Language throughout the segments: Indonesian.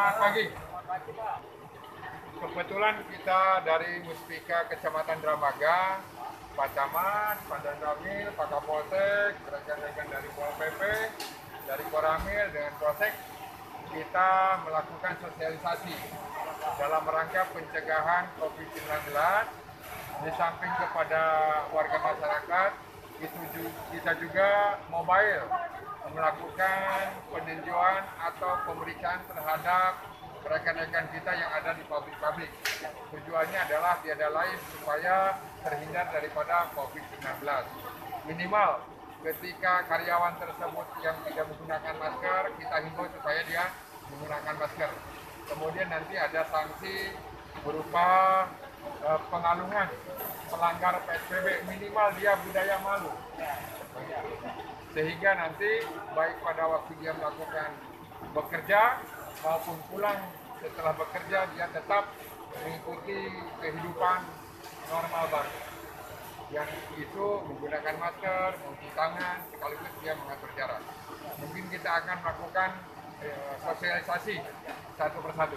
Selamat pagi. Kebetulan kita dari Muspika Kecamatan Dramaga, Pak Camat, Pak Danramil, Pak Kapolsek, rekan-rekan dari Pol PP, dari Koramil dengan Polsek, kita melakukan sosialisasi dalam rangka pencegahan COVID-19. Di samping kepada warga masyarakat, kita juga mobile melakukan peninjauan atau pemeriksaan terhadap rekan-rekan kita yang ada di pabrik-pabrik. Tujuannya adalah tiada lain supaya terhindar daripada COVID-19. Minimal ketika karyawan tersebut yang tidak menggunakan masker, kita himbau supaya dia menggunakan masker. Kemudian nanti ada sanksi berupa pengalungan pelanggar PSBB, minimal dia budaya malu. Sehingga nanti baik pada waktu dia melakukan bekerja maupun pulang setelah bekerja, dia tetap mengikuti kehidupan normal baru. Yang itu menggunakan masker, mencuci tangan, sekaligus dia mengatur jarak. Mungkin kita akan melakukan sosialisasi satu persatu.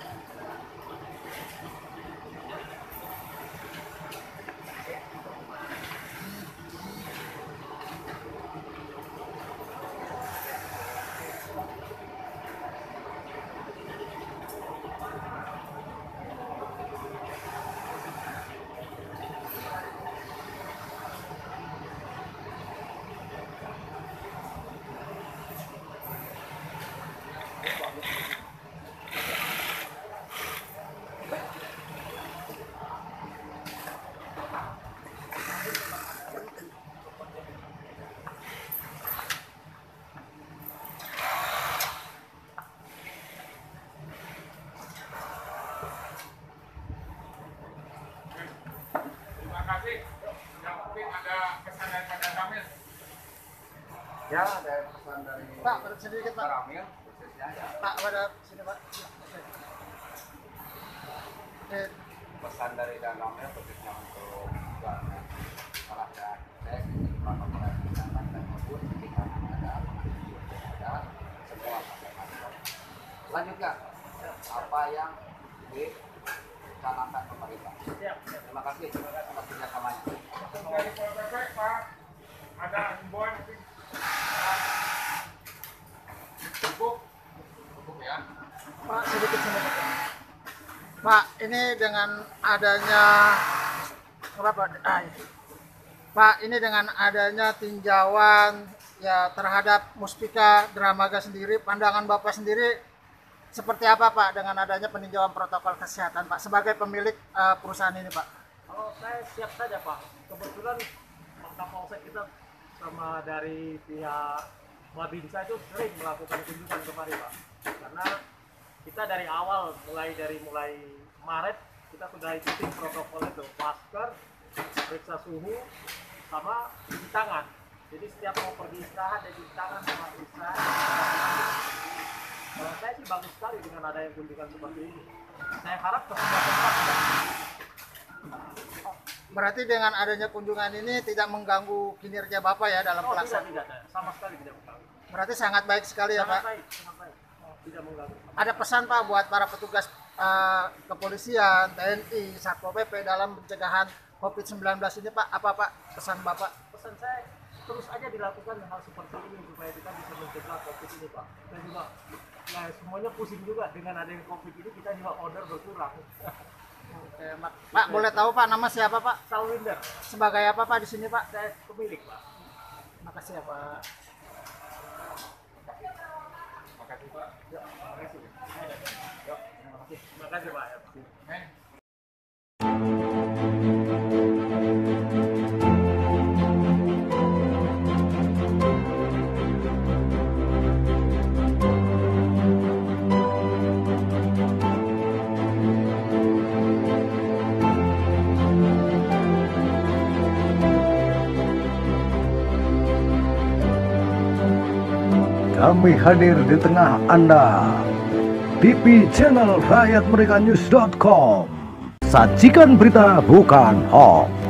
Ya, ada pesan dari Pak, pada sedikit Pak. Ramil, khususnya ya. Pak, pada sini Pak. Pesan dari Dan Ramil khususnya untuk salah dan cek protokol kesehatan dan maupun ketika ada semua pakai masker. Lanjutkan apa yang dicanangkan pemerintah. Terima kasih atas kerjasamanya. Dari Pol PP, Pak, ada himbauan cukup ya. Pak, sedikit sini Pak. Pak, ini dengan adanya apa? Pak, ini dengan adanya tinjauan ya terhadap Muspika Dramaga sendiri, pandangan Bapak sendiri seperti apa Pak dengan adanya peninjauan protokol kesehatan Pak sebagai pemilik perusahaan ini Pak? Kalau saya siap saja Pak. Kebetulan Pak Kapolsek kita sama dari pihak Babinsa itu sering melakukan kunjungan kemari Pak. Karena kita dari awal mulai Maret kita sudah ikuti protokol itu, masker, periksa suhu, sama cuci tangan. Jadi setiap mau pergi istirahat dan cuci tangan sama istirahat. Kalau saya sih bagus sekali dengan adanya kunjungan seperti ini. Saya harap ke semua tempat. Berarti dengan adanya kunjungan ini tidak mengganggu kinerja Bapak ya dalam pelaksanaan? Tidak, sama sekali tidak mengganggu. Berarti sangat baik sekali ya Pak? Sangat baik. Tidak mengganggu. Ada pesan Pak buat para petugas kepolisian, TNI, Satpol PP dalam pencegahan COVID-19 ini Pak? Apa Pak pesan Bapak? Pesan saya terus aja dilakukan hal seperti ini supaya kita bisa mencegah COVID ini Pak. Dan juga ya semuanya pusing juga dengan adanya COVID ini, kita juga order berkurang. Oke, Pak boleh tahu Pak nama siapa Pak? Salwinder, Sebagai apa Pak di sini Pak? saya pemilik Pak. Makasih ya Pak. Makasih Pak. Terima kasih Pak. Kami hadir di tengah Anda. TV channel rakyatmerekanews.com. Sajikan berita bukan hoax.